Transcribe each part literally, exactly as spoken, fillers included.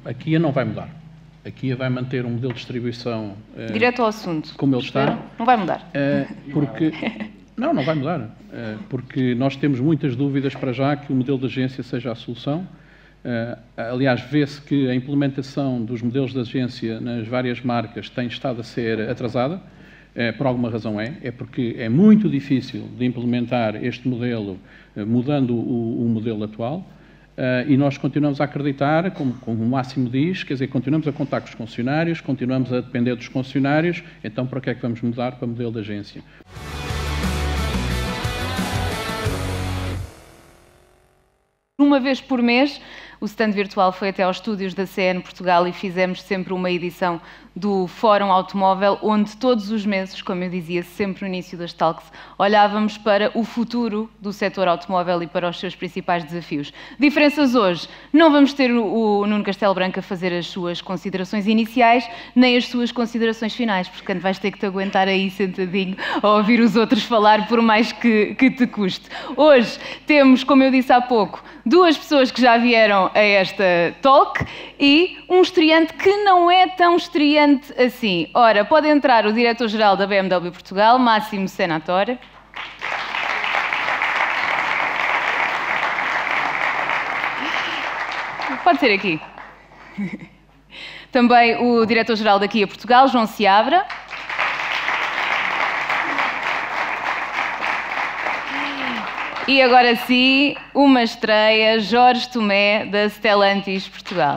A Kia não vai mudar. A Kia vai manter um modelo de distribuição... Uh, Direto ao assunto. Como ele está. Não vai mudar. Uh, porque... Não, não vai mudar. Uh, porque nós temos muitas dúvidas para já que o modelo de agência seja a solução. Uh, aliás, vê-se que a implementação dos modelos de agência nas várias marcas tem estado a ser atrasada. Uh, por alguma razão é. É porque é muito difícil de implementar este modelo uh, mudando o, o modelo atual. Uh, e nós continuamos a acreditar, como, como o Máximo diz, quer dizer, continuamos a contar com os concessionários, continuamos a depender dos concessionários, então para que é que vamos mudar para o modelo de agência? Uma vez por mês, o stand virtual foi até aos estúdios da C N Portugal e fizemos sempre uma edição do Fórum Automóvel, onde todos os meses, como eu dizia sempre no início das talks, olhávamos para o futuro do setor automóvel e para os seus principais desafios. Diferenças hoje, não vamos ter o Nuno Castelo Branco a fazer as suas considerações iniciais, nem as suas considerações finais, portanto vais ter que te aguentar aí sentadinho a ouvir os outros falar, por mais que, que te custe. Hoje temos, como eu disse há pouco, duas pessoas que já vieram a esta talk e um estreante que não é tão estreante assim. Ora, pode entrar o diretor-geral da B M W Portugal, Máximo Senatore. Pode ser aqui. Também o diretor-geral da Kia Portugal, João Seabra. E agora sim, uma estreia, Jorge Tomé, da Stellantis Portugal.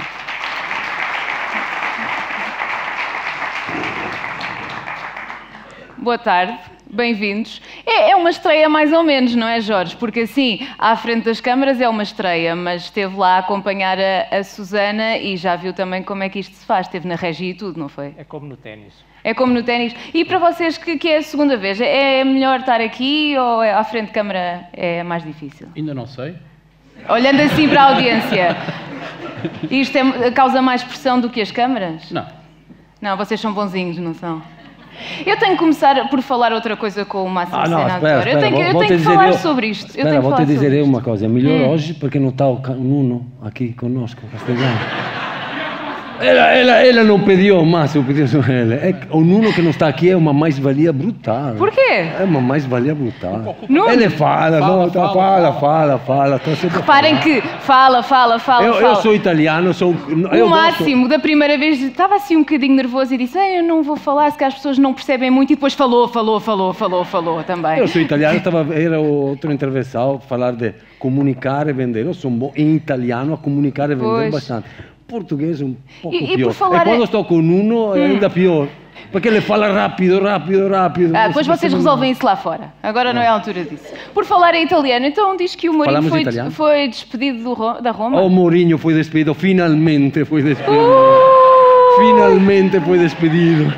Boa tarde, bem-vindos. É, é uma estreia mais ou menos, não é, Jorge? Porque assim, à frente das câmaras é uma estreia, mas esteve lá a acompanhar a, a Susana e já viu também como é que isto se faz. Esteve na Regi e tudo, não foi? É como no ténis. É como no ténis. E para vocês que, que é a segunda vez, é melhor estar aqui ou é, à frente de câmara é mais difícil? Ainda não sei. Olhando assim para a audiência, isto é, causa mais pressão do que as câmaras? Não. Não, vocês são bonzinhos, não são? Eu tenho que começar por falar outra coisa com o Máximo ah, não, Senador. Espera, espera, eu tenho, que, eu tenho que falar eu, sobre isto. Espera, eu tenho vou te dizer eu uma isto. coisa. É melhor hum. hoje porque não está o Nuno aqui conosco, castelhano. Ela, ela, ela não pediu, Máximo pediu só ela. É, o Nuno que não está aqui é uma mais-valia brutal. Por quê? É uma mais-valia brutal. Nuno? Ele fala, fala, não, fala, fala, fala, fala. fala Reparem que fala, fala, fala, eu, fala. Eu sou italiano, sou... O eu Máximo, gosto... da primeira vez, estava assim um bocadinho nervoso e disse, eu não vou falar, se que as pessoas não percebem muito, e depois falou, falou, falou, falou, falou também. Eu sou italiano, estava, era outra intervenção, falar de comunicar e vender. Eu sou bom em italiano a comunicar e vender pois. bastante. Português um pouco e, pior. E, falar... e quando estou com o Nuno é ainda pior. Porque ele fala rápido, rápido, rápido. Ah, depois vocês resolvem isso lá fora. Agora não é a altura disso. Por falar em italiano, então diz que o Mourinho foi, foi despedido do Ro da Roma? O Mourinho foi despedido, finalmente foi despedido. Uh! Finalmente foi despedido.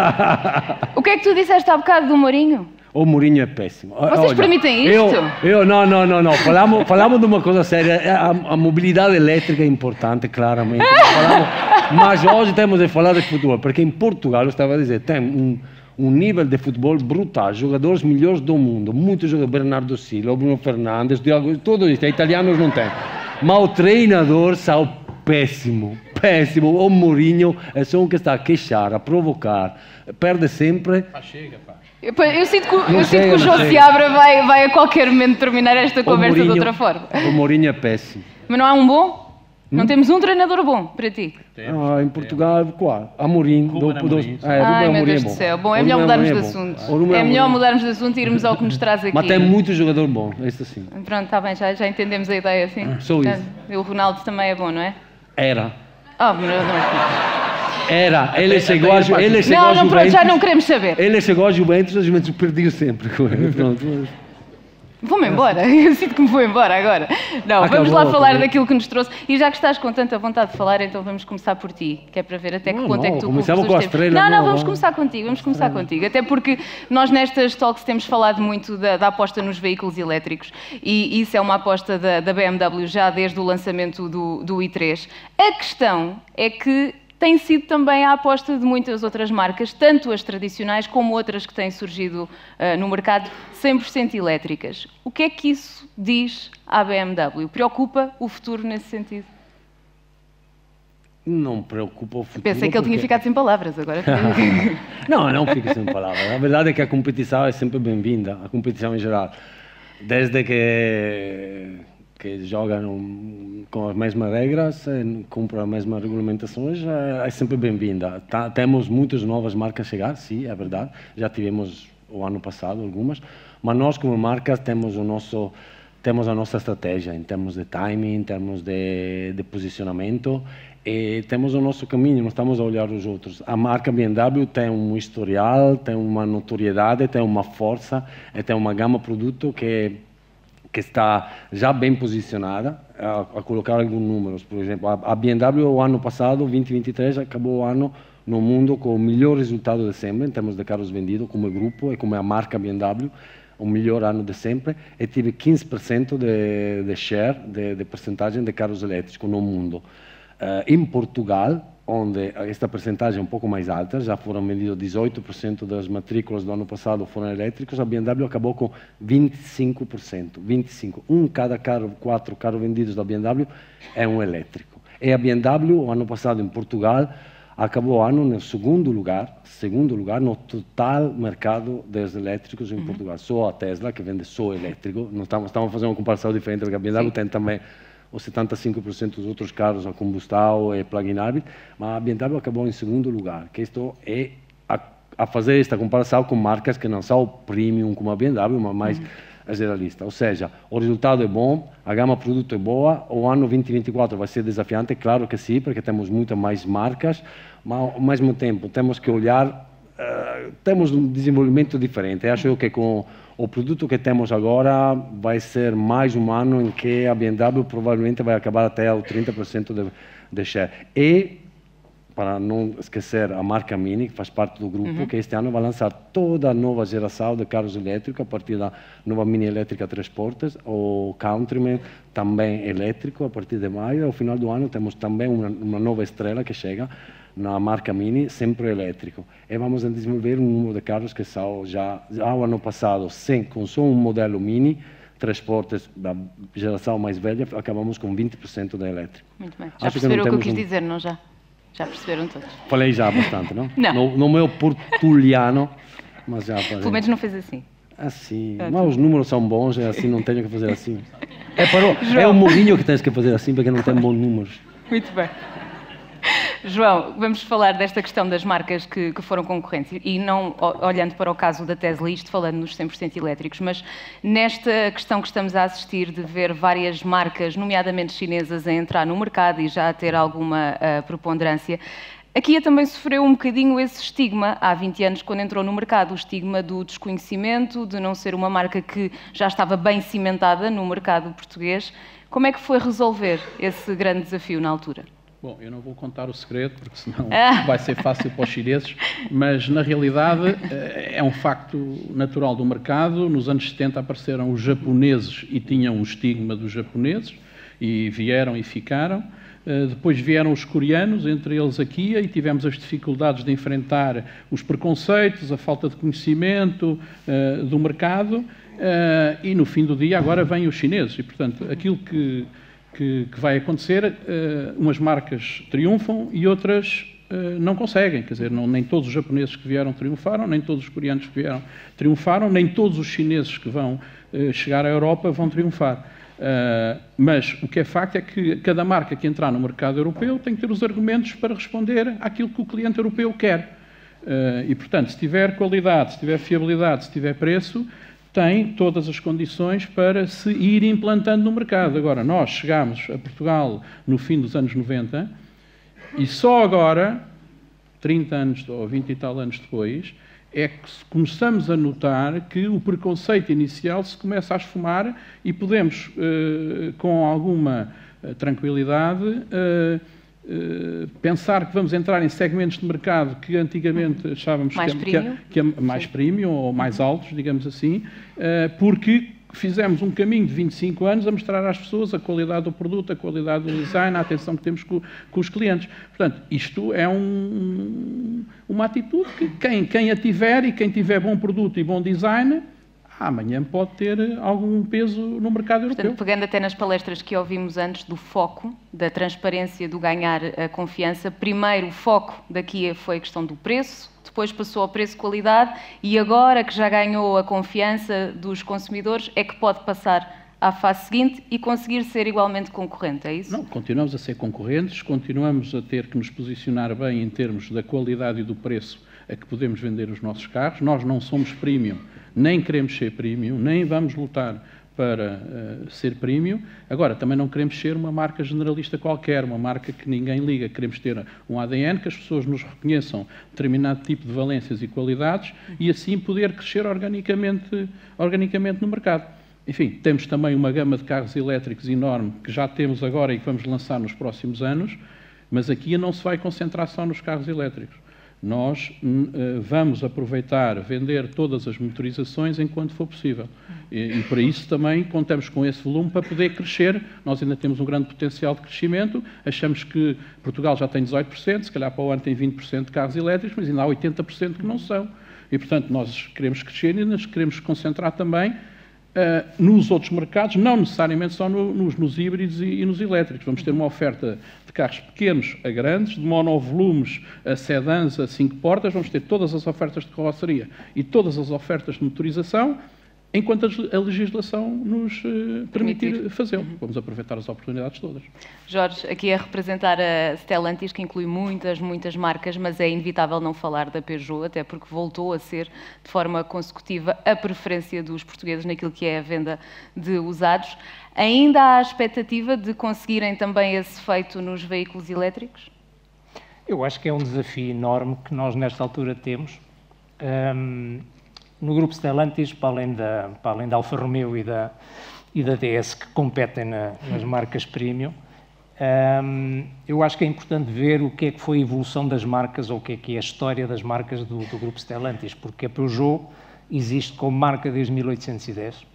O que é que tu disseste há bocado do Mourinho? O Mourinho é péssimo. Vocês Olha, permitem isto? Eu, eu, não, não, não, não. Falamos, falamos de uma coisa séria. A, a mobilidade elétrica é importante, claramente. Falamos, mas hoje temos de falar de futebol, porque em Portugal, eu estava a dizer, tem um, um nível de futebol brutal. Jogadores melhores do mundo. Muitos jogadores, Bernardo Silva, Bruno Fernandes, tudo isso. Italianos não tem. Mas o treinador são péssimo. Péssimo. O Mourinho é só um que está a queixar, a provocar. Perde sempre. Ah, chega, pá. Eu sinto que, eu sinto que o João Seabra vai, vai a qualquer momento terminar esta conversa Mourinho, de outra forma. O Mourinho é péssimo. Mas não há um bom? Hum? Não temos um treinador bom para ti? Temos, ah, em Portugal, temos. Qual? Amorim. Do, do, do, é, Ai, meu Deus do céu. Bom, é melhor mudarmos de assunto. É melhor mudarmos de assunto e irmos ao que nos traz aqui. Mas tem muito jogador bom, isso sim. Pronto, está bem, já, já entendemos a ideia, assim. Ah, sou isso. E o Ronaldo também é bom, não é? Era. Oh, meu Deus. Era, ele chegou a ele chegou Não, a não, pronto, já não queremos saber. Ele chegou a Juventus, a Juventus perdeu sempre com ele. Pronto. Vou-me embora, eu sinto que me vou embora agora. Não, acabou, vamos lá falar acabou. daquilo que nos trouxe. E já que estás com tanta vontade de falar, então vamos começar por ti, que é para ver até que não, ponto não, é que tu começamos com a estrela. Não, não, não, vamos não. começar contigo, vamos começar estrela. contigo. Até porque nós nestas talks temos falado muito da, da aposta nos veículos elétricos e isso é uma aposta da, da B M W já desde o lançamento do, do i três. A questão é que tem sido também a aposta de muitas outras marcas, tanto as tradicionais como outras que têm surgido uh, no mercado, cem por cento elétricas. O que é que isso diz à B M W? Preocupa o futuro nesse sentido? Não preocupa o futuro. Pensei que ele porque... tinha ficado sem palavras agora. Não, não fica sem palavras. A verdade é que a competição é sempre bem-vinda, a competição em geral. Desde que, que jogam com as mesmas regras, cumprem as mesmas regulamentações, é, é sempre bem-vinda. Tá, temos muitas novas marcas a chegar, sim, é verdade. Já tivemos o ano passado algumas, mas nós como marcas temos o nosso... Temos a nossa estratégia em termos de timing, em termos de, de posicionamento, e temos o nosso caminho, não estamos a olhar os outros. A marca B M W tem um historial, tem uma notoriedade, tem uma força, e tem uma gama de produto que, que está já bem posicionada. A, a colocar alguns números, por exemplo, a, a B M W, o ano passado, vinte e vinte e três, acabou o ano no mundo com o melhor resultado de sempre, em termos de carros vendidos, como grupo e como a marca B M W, o melhor ano de sempre, e tive quinze por cento de, de share, de, de percentagem de carros elétricos no mundo. Uh, em Portugal, onde esta percentagem é um pouco mais alta, já foram vendidos dezoito por cento das matrículas do ano passado foram elétricos, a B M W acabou com vinte e cinco por cento. vinte e cinco por cento. Um cada carro, quatro carros vendidos da B M W é um elétrico. E a B M W, o ano passado em Portugal, acabou o ano no segundo lugar, segundo lugar no total mercado dos elétricos em uhum. Portugal. Só a Tesla, que vende só elétrico, não estamos, estamos fazendo uma comparação diferente, porque a B M W Sim. tem também os setenta e cinco por cento dos outros carros a combustão e plug-in hybrid, mas a B M W acabou em segundo lugar, que isto é a, a fazer esta comparação com marcas que não são premium como a B M W, mas mais uhum. generalista. Ou seja, o resultado é bom, a gama de produto é boa, o ano vinte e vinte e quatro vai ser desafiante, claro que sim, porque temos muitas mais marcas, mas ao mesmo tempo temos que olhar, uh, temos um desenvolvimento diferente. Eu acho que com o produto que temos agora vai ser mais um ano em que a B M W provavelmente vai acabar até aos trinta por cento de, de share. E, para não esquecer, a marca Mini, que faz parte do grupo, uhum. que este ano vai lançar toda a nova geração de carros elétricos, a partir da nova Mini elétrica três portas, o Countryman também elétrico, a partir de maio. Ao final do ano temos também uma, uma nova estrela que chega na marca Mini, sempre elétrico. E vamos a desenvolver um número de carros que são já, já o ano passado, sem, com só um modelo Mini, três portas da geração mais velha, acabamos com vinte por cento de elétrico. Muito bem. Já perceberam o que eu quis um... dizer, não já? Já perceberam todos? Falei já bastante, não? Não. No, no meu portuliano, mas já falei. Pelo menos não fez assim. Assim. Ah, mas os números são bons, é assim, não tenho que fazer assim. É, para o, é o Mourinho que tens que fazer assim, porque não tem bons números. Muito bem. João, vamos falar desta questão das marcas que, que foram concorrentes e não olhando para o caso da Tesla, isto falando nos cem por cento elétricos, mas nesta questão que estamos a assistir de ver várias marcas, nomeadamente chinesas, a entrar no mercado e já a ter alguma uh, preponderância, a Kia também sofreu um bocadinho esse estigma há vinte anos, quando entrou no mercado, o estigma do desconhecimento, de não ser uma marca que já estava bem cimentada no mercado português. Como é que foi resolver esse grande desafio na altura? Bom, eu não vou contar o segredo, porque senão ah. vai ser fácil para os chineses, mas na realidade é um facto natural do mercado. Nos anos setenta apareceram os japoneses e tinham o estigma dos japoneses, e vieram e ficaram. Depois vieram os coreanos, entre eles a Kia, e tivemos as dificuldades de enfrentar os preconceitos, a falta de conhecimento uh, do mercado, uh, e no fim do dia agora vêm os chineses. E, portanto, aquilo que... Que, que vai acontecer, uh, umas marcas triunfam e outras uh, não conseguem, quer dizer, não, nem todos os japoneses que vieram triunfaram, nem todos os coreanos que vieram triunfaram, nem todos os chineses que vão uh, chegar à Europa vão triunfar. Uh, mas o que é facto é que cada marca que entrar no mercado europeu tem que ter os argumentos para responder àquilo que o cliente europeu quer. Uh, e, portanto, se tiver qualidade, se tiver fiabilidade, se tiver preço, tem todas as condições para se ir implantando no mercado. Agora, nós chegámos a Portugal no fim dos anos noventa e só agora, trinta anos ou vinte e tal anos depois, é que começamos a notar que o preconceito inicial se começa a esfumar e podemos, eh, com alguma tranquilidade, eh, Uh, pensar que vamos entrar em segmentos de mercado que antigamente achávamos mais que, é, que é mais premium ou mais altos, digamos assim, uh, porque fizemos um caminho de vinte e cinco anos a mostrar às pessoas a qualidade do produto, a qualidade do design, a atenção que temos com, com os clientes. Portanto, isto é um, uma atitude que quem, quem a tiver e quem tiver bom produto e bom design, amanhã pode ter algum peso no mercado europeu. Portanto, pegando até nas palestras que ouvimos antes do foco, da transparência, do ganhar a confiança, primeiro o foco daqui foi a questão do preço, depois passou ao preço-qualidade e agora que já ganhou a confiança dos consumidores é que pode passar à fase seguinte e conseguir ser igualmente concorrente, é isso? Não, continuamos a ser concorrentes, continuamos a ter que nos posicionar bem em termos da qualidade e do preço a que podemos vender os nossos carros. Nós não somos premium, nem queremos ser premium, nem vamos lutar para uh, ser premium. Agora, também não queremos ser uma marca generalista qualquer, uma marca que ninguém liga. Queremos ter um A D N, que as pessoas nos reconheçam determinado tipo de valências e qualidades e assim poder crescer organicamente, organicamente no mercado. Enfim, temos também uma gama de carros elétricos enorme, que já temos agora e que vamos lançar nos próximos anos, mas aqui não se vai concentrar só nos carros elétricos. Nós uh, vamos aproveitar, vender todas as motorizações enquanto for possível. E, e para isso também contamos com esse volume para poder crescer. Nós ainda temos um grande potencial de crescimento. Achamos que Portugal já tem dezoito por cento, se calhar para o ano tem vinte por cento de carros elétricos, mas ainda há oitenta por cento que não são. E, portanto, nós queremos crescer e nos queremos concentrar também Uh, nos outros mercados, não necessariamente só no, nos, nos híbridos e, e nos elétricos. Vamos ter uma oferta de carros pequenos a grandes, de monovolumes a sedãs a cinco portas, vamos ter todas as ofertas de carroceria e todas as ofertas de motorização, enquanto a legislação nos uh, permitir, permitir. fazê-lo. Vamos aproveitar as oportunidades todas. Jorge, aqui a representar a Stellantis, que inclui muitas, muitas marcas, mas é inevitável não falar da Peugeot, até porque voltou a ser, de forma consecutiva, a preferência dos portugueses naquilo que é a venda de usados. Ainda há a expectativa de conseguirem também esse feito nos veículos elétricos? Eu acho que é um desafio enorme que nós, nesta altura, temos. Um... No grupo Stellantis, para além da, para além da Alfa Romeo e da, e da D S, que competem na, nas marcas premium, um, eu acho que é importante ver o que é que foi a evolução das marcas, ou o que é que é a história das marcas do, do grupo Stellantis, porque a Peugeot existe como marca desde mil oitocentos e dez,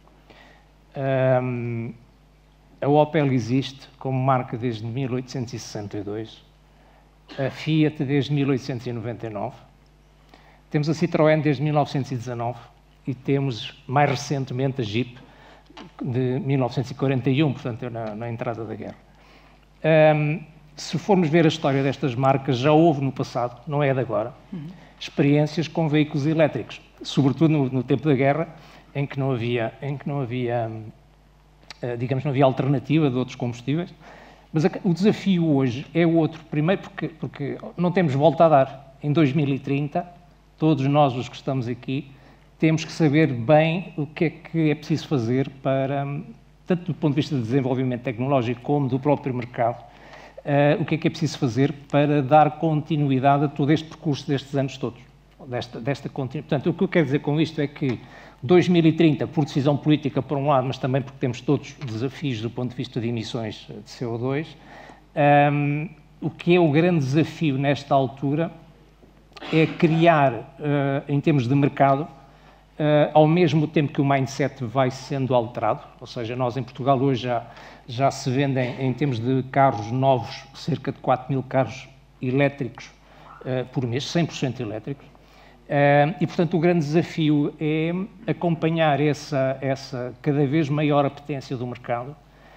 um, a Opel existe como marca desde mil oitocentos e sessenta e dois, a Fiat desde mil oitocentos e noventa e nove, temos a Citroën desde mil novecentos e dezanove e temos, mais recentemente, a Jeep de mil novecentos e quarenta e um, portanto, na, na entrada da guerra. Um, se formos ver a história destas marcas, já houve no passado, não é de agora, uhum. experiências com veículos elétricos, sobretudo no, no tempo da guerra, em que não havia, em que não havia uh, digamos, não havia alternativa de outros combustíveis. Mas a, o desafio hoje é outro. Primeiro porque, porque não temos volta a dar. Em dois mil e trinta, todos nós, os que estamos aqui, temos que saber bem o que é que é preciso fazer para, tanto do ponto de vista de desenvolvimento tecnológico como do próprio mercado, uh, o que é que é preciso fazer para dar continuidade a todo este percurso destes anos todos. Desta, desta continuidade. Portanto, o que eu quero dizer com isto é que dois mil e trinta, por decisão política, por um lado, mas também porque temos todos desafios do ponto de vista de emissões de C O dois, um, o que é o grande desafio nesta altura é criar, uh, em termos de mercado, uh, ao mesmo tempo que o mindset vai sendo alterado, ou seja, nós em Portugal hoje já, já se vendem, em termos de carros novos, cerca de quatro mil carros elétricos uh, por mês, cem por cento elétricos, uh, e portanto o grande desafio é acompanhar essa, essa cada vez maior apetência do mercado,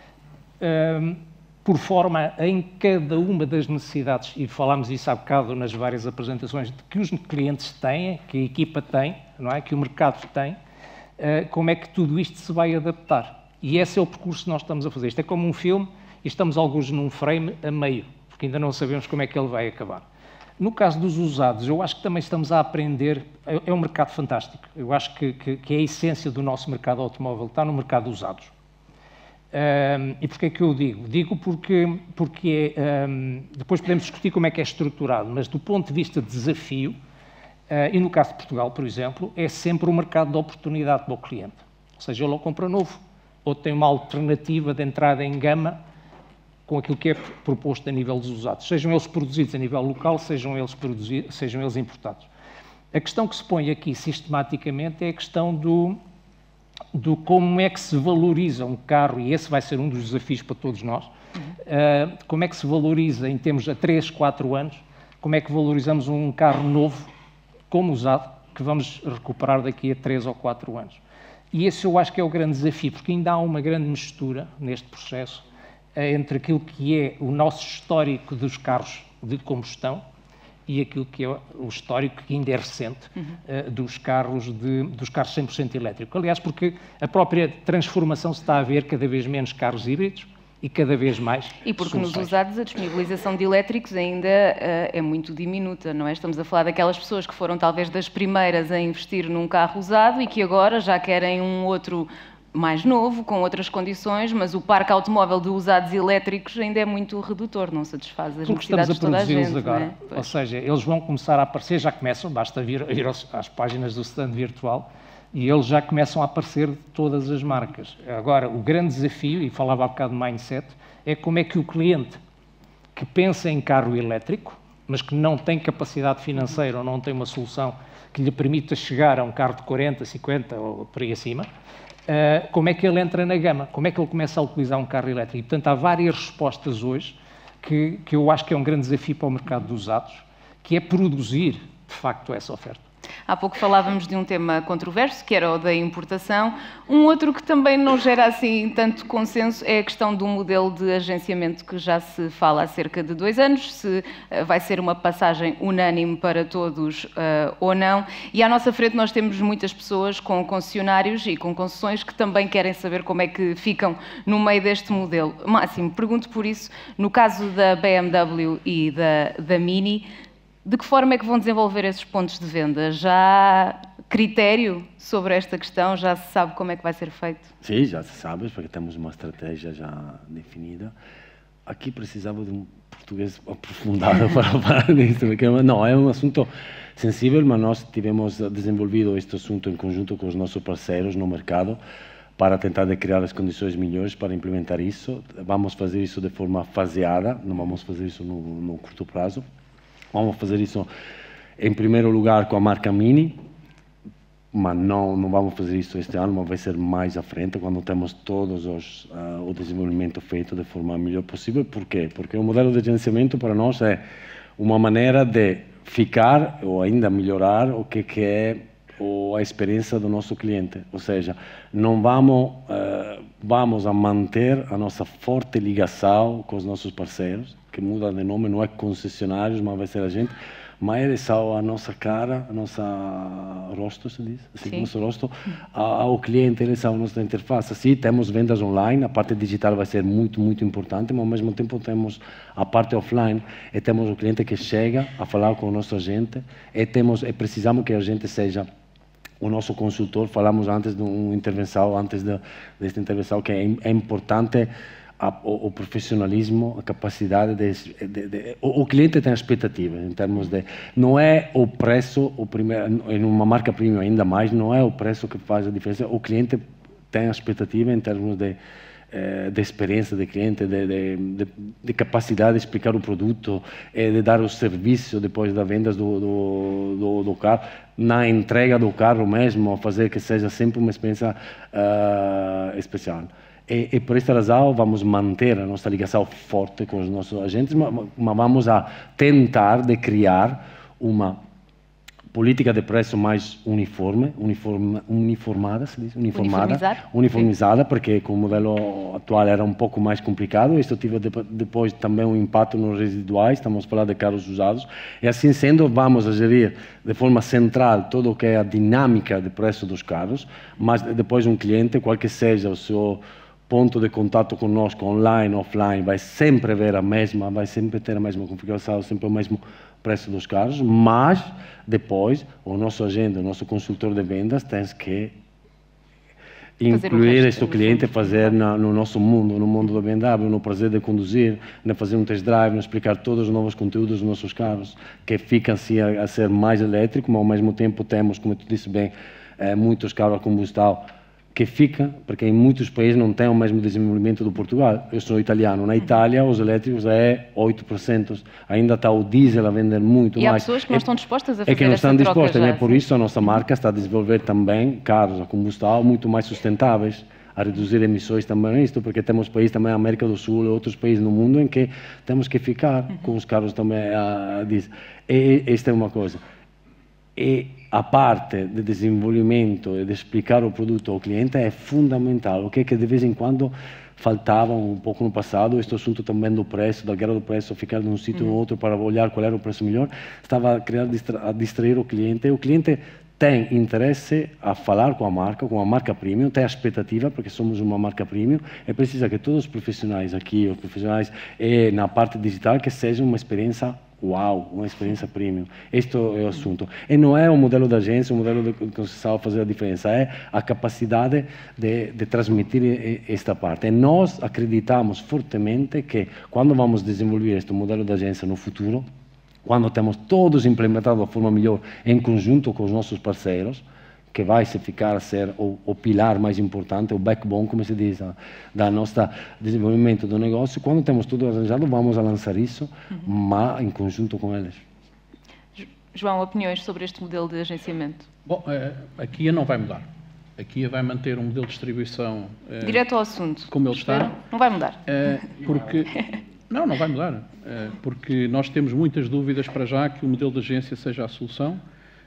uh, por forma em cada uma das necessidades, e falámos isso há bocado nas várias apresentações, que os clientes têm, que a equipa tem, não é? Que o mercado tem, como é que tudo isto se vai adaptar. E esse é o percurso que nós estamos a fazer. Isto é como um filme e estamos alguns num frame a meio, porque ainda não sabemos como é que ele vai acabar. No caso dos usados, eu acho que também estamos a aprender, é um mercado fantástico. Eu acho que, que, que a essência do nosso mercado automóvel está no mercado de usados. Um, e porquê é que eu digo? Digo porque, porque é, um, depois podemos discutir como é que é estruturado, mas do ponto de vista de desafio, uh, e no caso de Portugal, por exemplo, é sempre um mercado de oportunidade para o cliente. Ou seja, ele ou compra novo, ou tem uma alternativa de entrada em gama com aquilo que é proposto a nível dos usados. Sejam eles produzidos a nível local, sejam eles, produzidos, sejam eles importados. A questão que se põe aqui sistematicamente é a questão do... do como é que se valoriza um carro, e esse vai ser um dos desafios para todos nós, uhum. uh, como é que se valoriza em termos a três, quatro anos, como é que valorizamos um carro novo, como usado, que vamos recuperar daqui a três ou quatro anos. E esse eu acho que é o grande desafio, porque ainda há uma grande mistura neste processo entre aquilo que é o nosso histórico dos carros de combustão e aquilo que é o histórico, que ainda é recente, uhum. uh, dos, carros de, dos carros cem por cento elétricos. Aliás, porque a própria transformação se está a ver cada vez menos carros híbridos e cada vez mais E porque soluções. Nos usados a disponibilização de elétricos ainda uh, é muito diminuta, não é? Estamos a falar daquelas pessoas que foram talvez das primeiras a investir num carro usado e que agora já querem um outro mais novo, com outras condições, mas o parque automóvel de usados elétricos ainda é muito redutor, não satisfaz as Porque necessidades de toda a gente. Estamos a produzi-los agora, não é? ou seja, eles vão começar a aparecer, já começam, basta vir, ir aos, às páginas do stand virtual, e eles já começam a aparecer de todas as marcas. Agora, o grande desafio, e falava há bocado de mindset, é como é que o cliente que pensa em carro elétrico, mas que não tem capacidade financeira ou não tem uma solução que lhe permita chegar a um carro de quarenta, cinquenta ou por aí acima, Uh, como é que ele entra na gama, como é que ele começa a utilizar um carro elétrico. E, portanto, há várias respostas hoje que, que eu acho que é um grande desafio para o mercado dos usados, que é produzir, de facto, essa oferta. Há pouco falávamos de um tema controverso, que era o da importação. Um outro que também não gera assim tanto consenso é a questão do modelo de agenciamento, que já se fala há cerca de dois anos, se vai ser uma passagem unânime para todos uh, ou não. E à nossa frente nós temos muitas pessoas com concessionários e com concessões que também querem saber como é que ficam no meio deste modelo. Máximo, pergunto por isso, no caso da B M W e da, da Mini, de que forma é que vão desenvolver esses pontos de venda? Já há critério sobre esta questão? Já se sabe como é que vai ser feito? Sim, já se sabe, porque temos uma estratégia já definida. Aqui precisava de um português aprofundado para falar disso, porque não, é um assunto sensível, mas nós tivemos desenvolvido este assunto em conjunto com os nossos parceiros no mercado para tentar criar as condições melhores para implementar isso. Vamos fazer isso de forma faseada, não vamos fazer isso no, no curto prazo. Vamos fazer isso, em primeiro lugar, com a marca Mini, mas não, não vamos fazer isso este ano, mas vai ser mais à frente, quando temos todos os, uh, o desenvolvimento feito de forma melhor possível. Por quê? Porque o modelo de agenciamento para nós é uma maneira de ficar ou ainda melhorar o que, que é a experiência do nosso cliente. Ou seja, não vamos, uh, vamos a manter a nossa forte ligação com os nossos parceiros, que muda de nome, não é concessionários, mas vai ser a gente, mas é só a nossa cara, a nossa rosto, se diz, assim, nosso rosto, ao cliente, eles são a nossa interface. Sim, temos vendas online, a parte digital vai ser muito, muito importante, mas ao mesmo tempo temos a parte offline, e temos o cliente que chega a falar com o nosso agente, e, temos, e precisamos que a gente seja o nosso consultor. Falamos antes de uma intervenção, antes de, desta intervenção, que é, é importante A, o, o profissionalismo, a capacidade de, de, de o, o cliente tem expectativa em termos de, não é o preço, o primeiro, em uma marca premium ainda mais, não é o preço que faz a diferença, o cliente tem a expectativa em termos de, eh, de experiência de cliente, de, de, de, de capacidade de explicar o produto, eh, de dar o serviço depois das vendas do, do, do, do carro, na entrega do carro mesmo, fazer que seja sempre uma experiência uh, especial. E, e por esta razão vamos manter a nossa ligação forte com os nossos agentes, mas, mas vamos a tentar de criar uma política de preço mais uniforme, uniforme uniformada, se diz? Uniformada, uniformizada, porque com o modelo atual era um pouco mais complicado. Isto teve depois também um impacto nos residuais, estamos a falar de carros usados, e assim sendo vamos a gerir de forma central todo o que é a dinâmica de preço dos carros, mas depois um cliente, qual que seja o seu ponto de contato conosco, online, offline, vai sempre ver a mesma, vai sempre ter a mesma configuração, sempre o mesmo preço dos carros, mas depois o nosso agente, o nosso consultor de vendas tem que incluir este cliente, fazer na, no nosso mundo, no mundo da B M W, no prazer de conduzir, de fazer um test drive, de explicar todos os novos conteúdos dos nossos carros, que ficam assim a, a ser mais elétricos, mas ao mesmo tempo temos, como tu disse bem, eh, muitos carros a combustão que fica, porque em muitos países não tem o mesmo desenvolvimento do Portugal. Eu sou italiano, na Itália os elétricos é oito por cento, ainda está o diesel a vender muito e mais. E há pessoas que não é, estão dispostas a fazer é que não essa estão troca dispostas, já, é por sim. isso a nossa marca está a desenvolver também carros a combustão muito mais sustentáveis, a reduzir emissões também isto, porque temos países também na América do Sul e outros países no mundo em que temos que ficar uhum. com os carros também a diesel. E esta é uma coisa. e a parte de desenvolvimento e de explicar o produto ao cliente é fundamental, o que é que de vez em quando faltava um pouco no passado. Este assunto também do preço, da guerra do preço, ficar de um sítio no outro para olhar qual era o preço melhor, estava a criar, a distrair o cliente. E o cliente tem interesse a falar com a marca, com a marca premium, tem a expectativa, porque somos uma marca premium, e precisa que todos os profissionais aqui, os profissionais e na parte digital, que seja uma experiência uau, uma experiência premium. Este é o assunto. E não é o modelo da agência, o modelo de, que você sabe fazer a diferença, é a capacidade de, de transmitir esta parte. E nós acreditamos fortemente que quando vamos desenvolver este modelo da agência no futuro, quando temos todos implementados da forma melhor em conjunto com os nossos parceiros, que vai se ficar a ser o, o pilar mais importante, o backbone, como se diz, da nosso desenvolvimento do negócio, quando temos tudo arranjado, vamos a lançar isso, uhum. mas em conjunto com eles. João, opiniões sobre este modelo de agenciamento? Bom, a Kia não vai mudar. A Kia vai manter um modelo de distribuição... Direto ao assunto. Como ele está. Não vai mudar. Porque... Não, não vai mudar, porque nós temos muitas dúvidas para já que o modelo de agência seja a solução.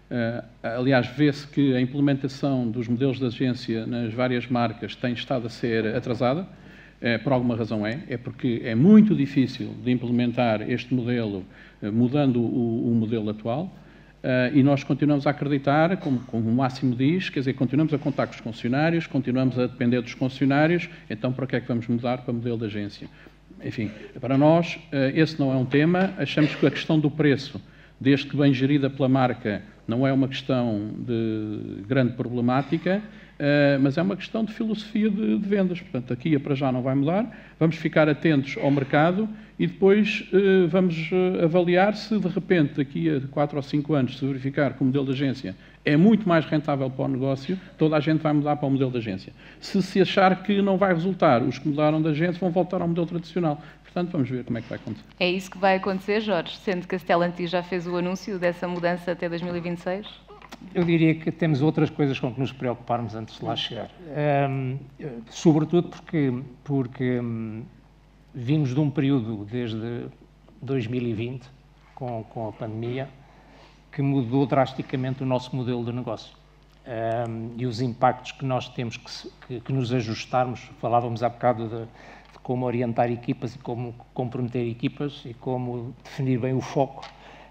Aliás, vê-se que a implementação dos modelos de agência nas várias marcas tem estado a ser atrasada, por alguma razão é, é porque é muito difícil de implementar este modelo mudando o, o modelo atual, e nós continuamos a acreditar, como, como o Máximo diz, quer dizer, continuamos a contar com os concessionários, continuamos a depender dos concessionários, então para que é que vamos mudar para o modelo de agência? Enfim, para nós, esse não é um tema. Achamos que a questão do preço, desde que bem gerida pela marca, não é uma questão de grande problemática, mas é uma questão de filosofia de, de vendas. Portanto, aqui para já não vai mudar. Vamos ficar atentos ao mercado e depois vamos avaliar se, de repente, daqui a quatro ou cinco anos, se verificar que o modelo de agência é muito mais rentável para o negócio, toda a gente vai mudar para o modelo de agência. Se se achar que não vai resultar, os que mudaram de agência vão voltar ao modelo tradicional. Portanto, vamos ver como é que vai acontecer. É isso que vai acontecer, Jorge, sendo que a Stellantis já fez o anúncio dessa mudança até dois mil e vinte e seis? Eu diria que temos outras coisas com que nos preocuparmos antes de lá chegar. Um, sobretudo porque, porque um, vimos de um período desde dois mil e vinte, com, com a pandemia, que mudou drasticamente o nosso modelo de negócio. Um, e os impactos que nós temos que, que, que nos ajustarmos, falávamos há bocado de, de como orientar equipas e como comprometer equipas e como definir bem o foco.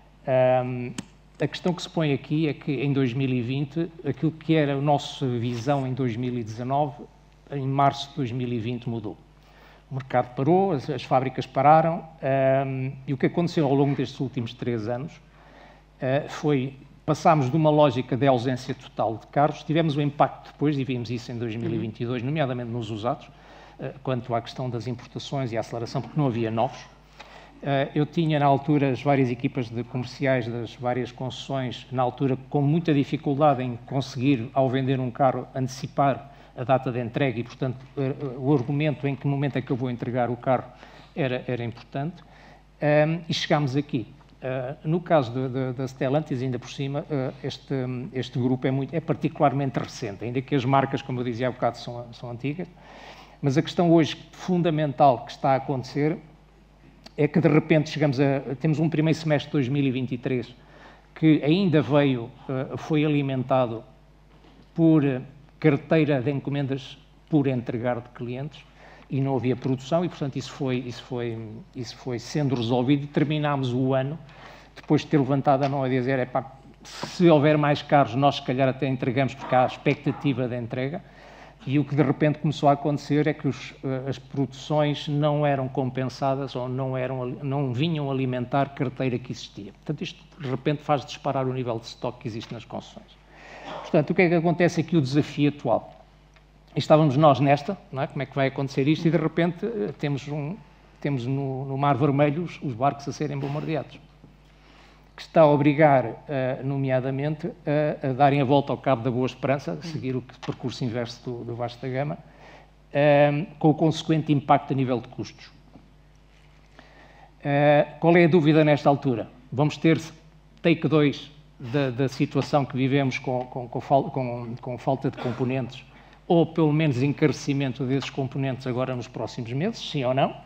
Um, a questão que se põe aqui é que em dois mil e vinte, aquilo que era a nossa visão em dois mil e dezanove, em março de dois mil e vinte mudou. O mercado parou, as, as fábricas pararam, um, e o que aconteceu ao longo destes últimos três anos Uh, foi, passámos de uma lógica de ausência total de carros, tivemos um impacto depois, e vimos isso em dois mil e vinte e dois, nomeadamente nos usados, uh, quanto à questão das importações e à aceleração, porque não havia novos. Uh, eu tinha, na altura, as várias equipas de comerciais das várias concessões, na altura, com muita dificuldade em conseguir, ao vender um carro, antecipar a data de entrega e, portanto, uh, o argumento em que momento é que eu vou entregar o carro era, era importante. Um, e chegámos aqui. Uh, no caso da Stellantis, ainda por cima, uh, este, este grupo é, muito, é particularmente recente, ainda que as marcas, como eu dizia há bocado, são, são antigas, mas a questão hoje fundamental que está a acontecer é que, de repente, chegamos a, temos um primeiro semestre de dois mil e vinte e três que ainda veio, uh, foi alimentado por carteira de encomendas por entregar de clientes, e não havia produção, e, portanto, isso foi, isso foi, isso foi sendo resolvido, e terminámos o ano, depois de ter levantado a mão a dizer, epá, se houver mais carros, nós se calhar até entregamos, porque há a expectativa de entrega, e o que de repente começou a acontecer é que os, as produções não eram compensadas, ou não, eram, não vinham alimentar carteira que existia. Portanto, isto de repente faz disparar o nível de estoque que existe nas concessões. Portanto, o que é que acontece aqui, o desafio atual? Estávamos nós nesta, não é? Como é que vai acontecer isto, e de repente temos, um, temos no, no Mar Vermelho os, os barcos a serem bombardeados, que está a obrigar, uh, nomeadamente, a, a darem a volta ao Cabo da Boa Esperança, a seguir o percurso inverso do, do Vasco da Gama, uh, com o consequente impacto a nível de custos. Uh, qual é a dúvida nesta altura? Vamos ter take dois da, da situação que vivemos com, com, com, com, com falta de componentes, ou pelo menos encarecimento desses componentes agora nos próximos meses, sim ou não?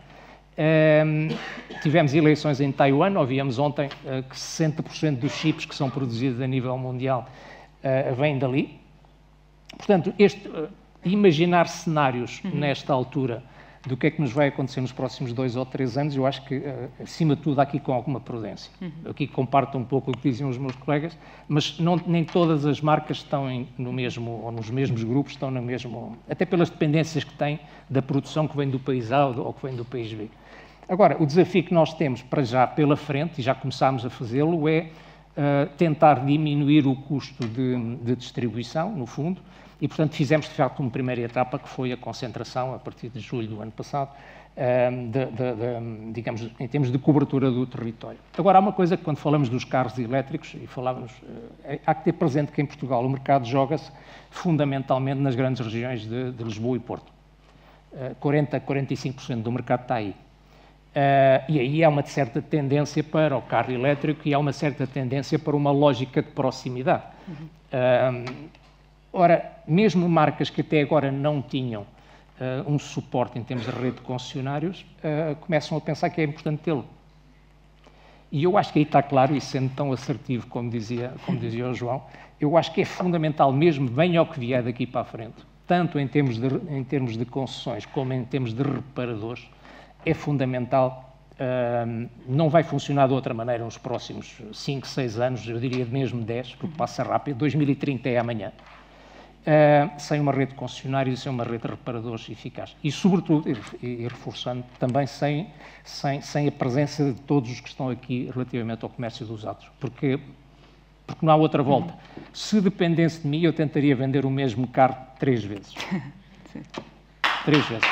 Um, tivemos eleições em Taiwan, ouvíamos ontem uh, que sessenta por cento dos chips que são produzidos a nível mundial uh, vêm dali. Portanto, este, uh, imaginar cenários uhum. nesta altura do que é que nos vai acontecer nos próximos dois ou três anos, eu acho que, uh, acima de tudo, aqui com alguma prudência. Uhum. Aqui comparto um pouco o que diziam os meus colegas, mas não, nem todas as marcas estão em, no mesmo, ou nos mesmos grupos, estão no mesmo, até pelas dependências que têm da produção que vem do país A ou que vem do país B. Agora, o desafio que nós temos para já pela frente, e já começámos a fazê-lo, é uh, tentar diminuir o custo de, de distribuição, no fundo, e, portanto, fizemos, de facto, uma primeira etapa, que foi a concentração, a partir de julho do ano passado, uh, de, de, de, digamos, em termos de cobertura do território. Agora, há uma coisa que, quando falamos dos carros elétricos, e falávamos, uh, há que ter presente que, em Portugal, o mercado joga-se fundamentalmente nas grandes regiões de, de Lisboa e Porto. Uh, quarenta a quarenta e cinco por cento do mercado está aí. Uh, e aí há uma certa tendência para o carro elétrico e há uma certa tendência para uma lógica de proximidade. Uhum. Uh, ora, mesmo marcas que até agora não tinham uh, um suporte em termos de rede de concessionários, uh, começam a pensar que é importante tê-lo. E eu acho que aí está claro, e sendo tão assertivo como dizia, como dizia o João, eu acho que é fundamental mesmo, venha o que vier daqui para a frente, tanto em termos de, em termos de concessões como em termos de reparadores, é fundamental, uh, não vai funcionar de outra maneira nos próximos cinco, seis anos, eu diria mesmo dez, porque passa rápido, dois mil e trinta é amanhã, uh, sem uma rede de concessionários e sem uma rede de reparadores eficaz. E, sobretudo, e, e reforçando, também sem, sem, sem a presença de todos os que estão aqui relativamente ao comércio dos usados, porque, porque não há outra volta. Se dependesse de mim, eu tentaria vender o mesmo carro três vezes. Sim. Três vezes.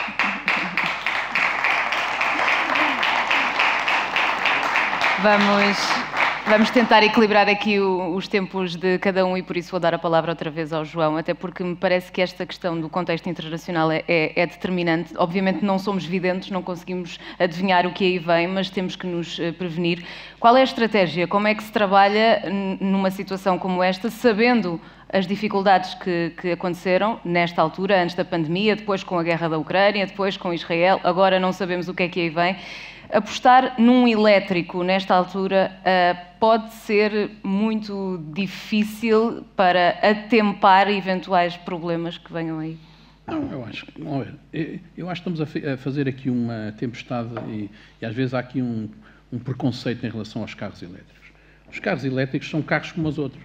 Vamos, vamos tentar equilibrar aqui o, os tempos de cada um e por isso vou dar a palavra outra vez ao João, até porque me parece que esta questão do contexto internacional é, é, é determinante. Obviamente não somos videntes, não conseguimos adivinhar o que aí vem, mas temos que nos prevenir. Qual é a estratégia? Como é que se trabalha numa situação como esta, sabendo as dificuldades que, que aconteceram nesta altura, antes da pandemia, depois com a guerra da Ucrânia, depois com Israel, agora não sabemos o que é que aí vem. Apostar num elétrico, nesta altura, uh, pode ser muito difícil para atempar eventuais problemas que venham aí? Não, eu acho, não, eu acho que estamos a fazer aqui uma tempestade e, e às vezes há aqui um, um preconceito em relação aos carros elétricos. Os carros elétricos são carros como os outros.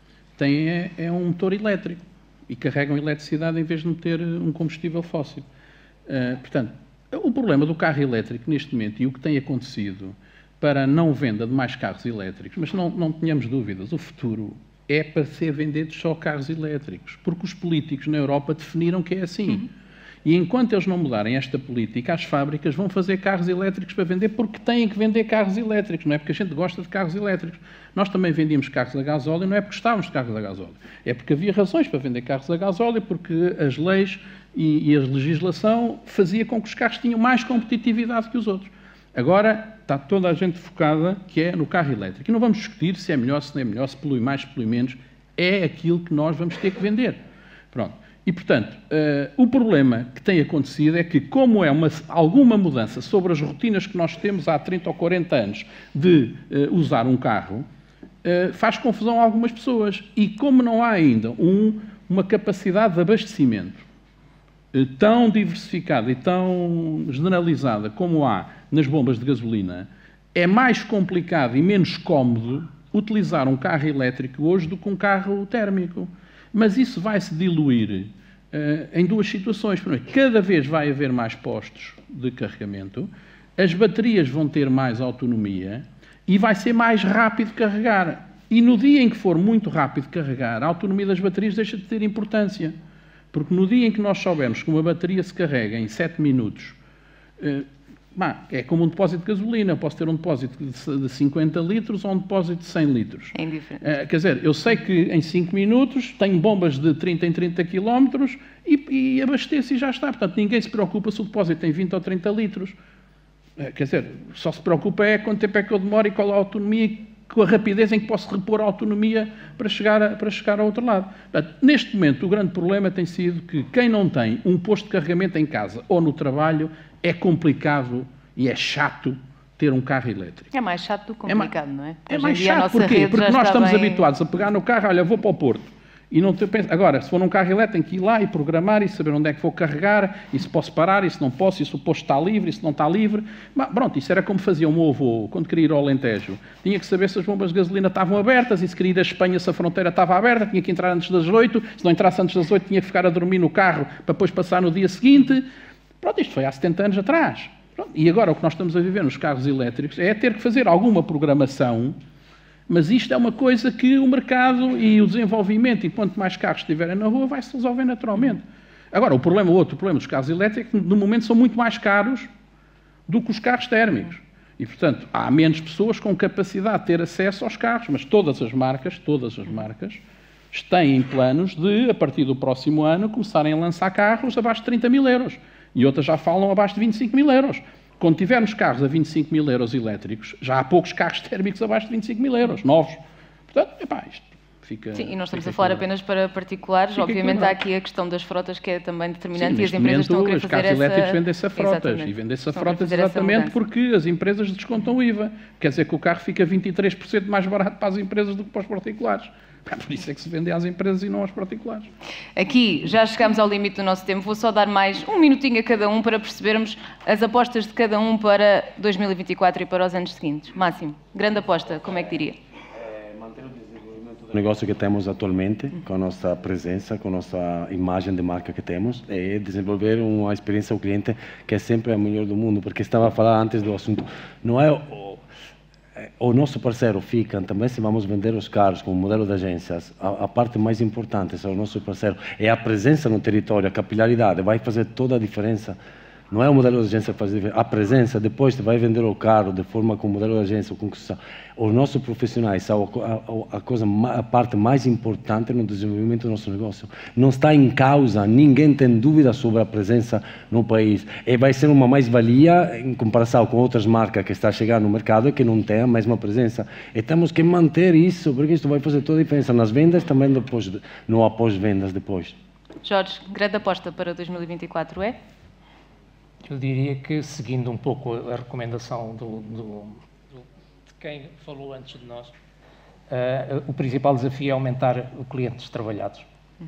Têm é, é um motor elétrico e carregam eletricidade em vez de meter um combustível fóssil. Uh, portanto, o problema do carro elétrico neste momento e o que tem acontecido para a não venda de mais carros elétricos, mas não, não tenhamos dúvidas, o futuro é para ser vendidos só carros elétricos, porque os políticos na Europa definiram que é assim. Uhum. E enquanto eles não mudarem esta política, as fábricas vão fazer carros elétricos para vender porque têm que vender carros elétricos, não é porque a gente gosta de carros elétricos. Nós também vendíamos carros a gasóleo, não é porque gostávamos de carros a gasóleo, é porque havia razões para vender carros a gasóleo, porque as leis e, e a legislação fazia com que os carros tinham mais competitividade que os outros. Agora está toda a gente focada que é no carro elétrico. E não vamos discutir se é melhor, se não é melhor, se polui mais, se polui menos. É aquilo que nós vamos ter que vender. Pronto. E, portanto, uh, o problema que tem acontecido é que, como é uma, alguma mudança sobre as rotinas que nós temos há trinta ou quarenta anos de uh, usar um carro, uh, faz confusão a algumas pessoas. E como não há ainda um, uma capacidade de abastecimento uh, tão diversificada e tão generalizada como há nas bombas de gasolina, é mais complicado e menos cómodo utilizar um carro elétrico hoje do que um carro térmico. Mas isso vai se diluir uh, em duas situações. Primeiro, cada vez vai haver mais postos de carregamento, as baterias vão ter mais autonomia e vai ser mais rápido carregar. E no dia em que for muito rápido carregar, a autonomia das baterias deixa de ter importância. Porque no dia em que nós soubermos que uma bateria se carrega em sete minutos, uh, Bah, é como um depósito de gasolina. Eu posso ter um depósito de cinquenta litros ou um depósito de cem litros. É indiferente. Uh, quer dizer, eu sei que em cinco minutos tenho bombas de trinta em trinta quilómetros e, e abasteço e já está. Portanto, ninguém se preocupa se o depósito tem vinte ou trinta litros. Uh, quer dizer, só se preocupa é quanto tempo é que eu demoro e qual a autonomia, com a rapidez em que posso repor a autonomia para chegar, a, para chegar ao outro lado. Portanto, neste momento, o grande problema tem sido que quem não tem um posto de carregamento em casa ou no trabalho, é complicado E é chato ter um carro elétrico. É mais chato do que complicado, é não é? É mais chato, porquê? Porque nós estamos bem... habituados a pegar no carro, olha, vou para o Porto. E não te penso... Agora, se for num carro elétrico, tenho que ir lá e programar e saber onde é que vou carregar, e se posso parar, e se não posso, e se o posto está livre, e se não está livre. Mas, pronto, isso era como fazia o meu avô quando queria ir ao Alentejo. Tinha que saber se as bombas de gasolina estavam abertas, e se queria ir a Espanha, se a fronteira estava aberta, tinha que entrar antes das oito, se não entrasse antes das oito, tinha que ficar a dormir no carro para depois passar no dia seguinte. Pronto, isto foi há setenta anos atrás. Pronto, e agora o que nós estamos a viver nos carros elétricos é ter que fazer alguma programação. Mas isto é uma coisa que o mercado e o desenvolvimento, e quanto mais carros estiverem na rua, vai se resolver naturalmente. Agora, o problema, o outro problema dos carros elétricos, no momento, são muito mais caros do que os carros térmicos. E, portanto, há menos pessoas com capacidade de ter acesso aos carros, mas todas as marcas, todas as marcas, têm planos de, a partir do próximo ano, começarem a lançar carros abaixo de trinta mil euros. E outras já falam abaixo de vinte e cinco mil euros. Quando tivermos carros a vinte e cinco mil euros elétricos, já há poucos carros térmicos abaixo de vinte e cinco mil euros, novos. Portanto, epá, isto fica... Sim, e nós estamos a falar apenas para particulares. Fica Obviamente há aqui a questão das frotas que é também determinante. Sim, e as empresas estão a querer fazer essa... os carros elétricos vendem-se a frotas. Exatamente. E vendem-se a frotas exatamente porque as empresas descontam o I V A. Quer dizer que o carro fica vinte e três por cento mais barato para as empresas do que para os particulares. Por isso é que se vende às empresas e não aos particulares. Aqui já chegamos ao limite do nosso tempo. Vou só dar mais um minutinho a cada um para percebermos as apostas de cada um para dois mil e vinte e quatro e para os anos seguintes. Máximo, grande aposta, como é que diria? É manter o desenvolvimento do negócio que temos atualmente, com a nossa presença, com a nossa imagem de marca que temos, e desenvolver uma experiência ao cliente que é sempre a melhor do mundo, porque estava a falar antes do assunto, não é o... O nosso parceiro fica, também se vamos vender os carros como modelo de agências, a, a parte mais importante é o nosso parceiro, é a presença no território, a capilaridade, vai fazer toda a diferença. Não é o modelo de agência que faz a diferença, a presença, depois você vai vender o carro de forma com o modelo de agência, com os nossos profissionais são a, a, a, coisa, a parte mais importante no desenvolvimento do nosso negócio. Não está em causa, ninguém tem dúvida sobre a presença no país. E vai ser uma mais-valia em comparação com outras marcas que estão a chegar no mercado e que não têm a mesma presença. E temos que manter isso, porque isto vai fazer toda a diferença nas vendas, também depois, no após-vendas depois. Jorge, grande aposta para dois mil e vinte e quatro é? Eu diria que, seguindo um pouco a recomendação do, do, do, de quem falou antes de nós, uh, o principal desafio é aumentar o clientes trabalhados uhum.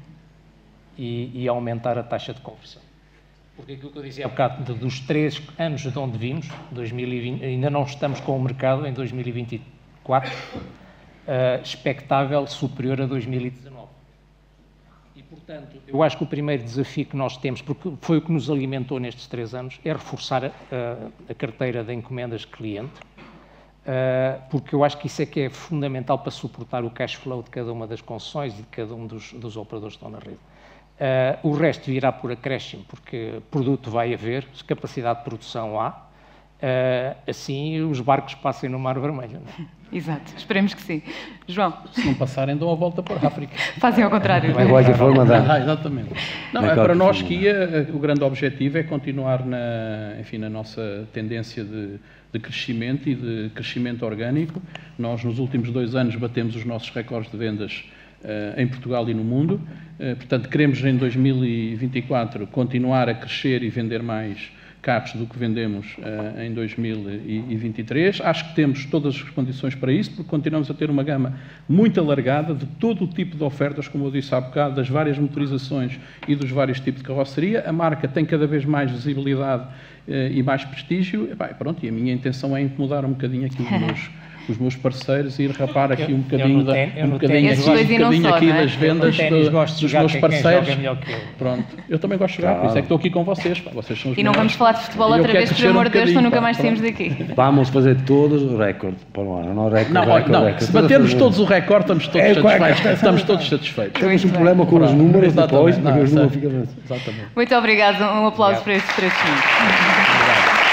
e, e aumentar a taxa de conversão. Porque aquilo que eu dizia há bocado, de, dos três anos de onde vimos, dois mil e vinte, ainda não estamos com o mercado em dois mil e vinte e quatro, uh, expectável superior a dois mil e dezanove. Portanto, eu acho que o primeiro desafio que nós temos, porque foi o que nos alimentou nestes três anos, é reforçar a, a carteira de encomendas cliente, uh, porque eu acho que isso é que é fundamental para suportar o cash flow de cada uma das concessões e de cada um dos, dos operadores que estão na rede. Uh, o resto virá por acréscimo, porque produto vai haver, capacidade de produção há, uh, assim os barcos passem no Mar Vermelho. Não é? Exato, esperemos que sim. João? Se não passarem, dão a volta para a África. Fazem ao contrário. Vai igual de forma da... Ah, exatamente. Não, é para nós que ia, o grande objetivo é continuar na, enfim, na nossa tendência de, de crescimento e de crescimento orgânico. Nós, nos últimos dois anos, batemos os nossos recordes de vendas uh, em Portugal e no mundo. Uh, portanto, queremos em dois mil e vinte e quatro continuar a crescer e vender mais carros do que vendemos uh, em dois mil e vinte e três. Acho que temos todas as condições para isso, porque continuamos a ter uma gama muito alargada de todo o tipo de ofertas, como eu disse há bocado, das várias motorizações e dos vários tipos de carroceria. A marca tem cada vez mais visibilidade uh, e mais prestígio. E, pá, pronto, e a minha intenção é incomodar um bocadinho aqui os meus... os meus parceiros e ir rapar aqui um bocadinho, da, um bocadinho, aqui, um bocadinho aqui das vendas do, dos meus parceiros. Pronto, eu também gosto de jogar, por isso é que estou aqui com vocês. Pá, vocês são os e não vamos falar de futebol outra vez, por amor de Deus, tu nunca mais saímos daqui. Vamos fazer todos o recorde. Não, recorde, não, recorde, não recorde. Se batermos todos o recorde, estamos todos é, satisfeitos. Estamos todos satisfeitos. Temos um problema com os números depois, porque os números ficam... Muito obrigado, um aplauso para estes três minutos.